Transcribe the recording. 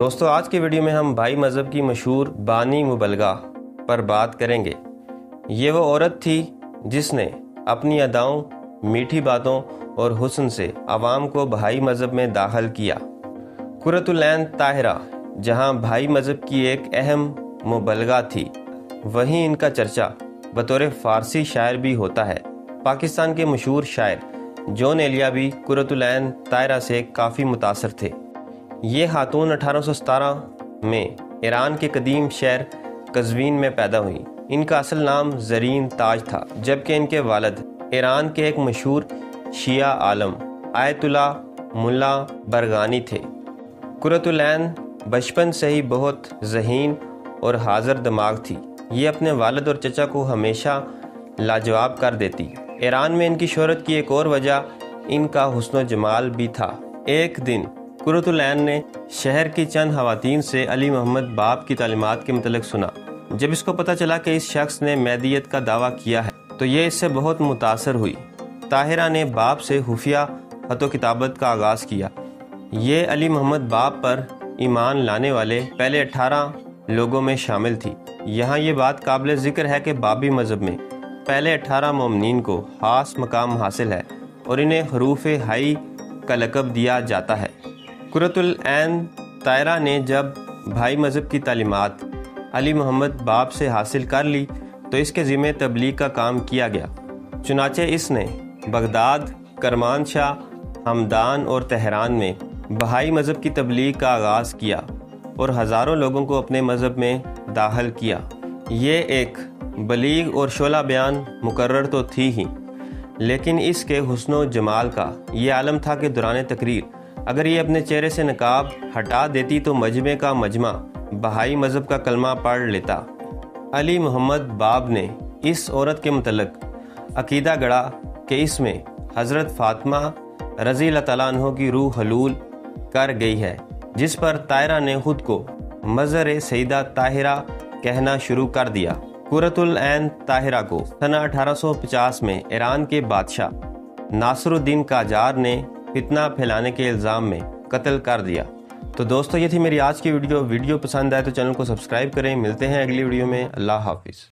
دوستو آج کے ویڈیو میں ہم بھائی مذہب کی مشہور بانی مبلغہ پر بات کریں گے۔ یہ وہ عورت تھی جس نے اپنی اداؤں، میٹھی باتوں اور حسن سے عوام کو بھائی مذہب میں داخل کیا۔ قرۃ العین طاہرہ جہاں بھائی مذہب کی ایک اہم مبلغہ تھی، وہیں ان کا چرچا بطور فارسی شاعر بھی ہوتا ہے۔ پاکستان کے مشہور شاعر جون ایلیا بھی قرۃ العین طاہرہ سے کافی متاثر تھے۔ یہ خاتون 1817 میں ایران کے قدیم شہر قزوین میں پیدا ہوئی۔ ان کا اصل نام زرین تاج تھا، جبکہ ان کے والد ایران کے ایک مشہور شیعہ عالم آیت اللہ ملا برغانی تھے۔ قرۃ العین بچپن سے ہی بہت ذہین اور حاضر دماغ تھی۔ یہ اپنے والد اور چچا کو ہمیشہ لاجواب کر دیتی۔ ایران میں ان کی شہرت کی ایک اور وجہ ان کا حسن و جمال بھی تھا۔ ایک دن قرۃ العین نے شہر کی چند خواتین سے علی محمد باب کی تعلیمات کے متعلق سنا۔ جب اس کو پتہ چلا کہ اس شخص نے مہدیت کا دعویٰ کیا ہے تو یہ اس سے بہت متاثر ہوئی۔ طاہرہ نے باب سے خفیہ خط و کتابت کا آغاز کیا۔ یہ علی محمد باب پر ایمان لانے والے پہلے 18 لوگوں میں شامل تھی۔ یہاں یہ بات قابل ذکر ہے کہ بابی مذہب میں پہلے 18 مومنین کو خاص مقام حاصل ہے اور انہیں حروف حائی کا لقب دیا جاتا ہے۔ قرۃ العین طاہرہ نے جب بھائی مذہب کی تعلیمات علی محمد باب سے حاصل کر لی تو اس کے ذمہ تبلیغ کا کام کیا گیا۔ چنانچہ اس نے بغداد، کرمانشاہ، ہمدان اور تہران میں بہائی مذہب کی تبلیغ کا آغاز کیا اور ہزاروں لوگوں کو اپنے مذہب میں داخل کیا۔ یہ ایک بلیغ اور شعلہ بیان مقرر تو تھی ہی، لیکن اس کے حسن و جمال کا یہ عالم تھا کہ دوران تقریر اگر یہ اپنے چہرے سے نقاب ہٹا دیتی تو مجمع کا مجمع بہائی مذہب کا کلمہ پڑھ لیتا۔ علی محمد باب نے اس عورت کے متعلق عقیدہ گڑھا کہ اس میں حضرت فاطمہ رضی اللہ تعالیٰ عنہ کی روح حلول کر گئی ہے، جس پر طاہرہ نے خود کو مظہر سیدہ طاہرہ کہنا شروع کر دیا۔ قرۃ العین طاہرہ کو سنہ 1850 میں ایران کے بادشاہ ناصر الدین قاجار نے فتنہ پھیلانے کے الزام میں قتل کر دیا۔ تو دوستو یہ تھی میری آج کی ویڈیو پسند آئے تو چینل کو سبسکرائب کریں۔ ملتے ہیں اگلی ویڈیو میں۔ اللہ حافظ۔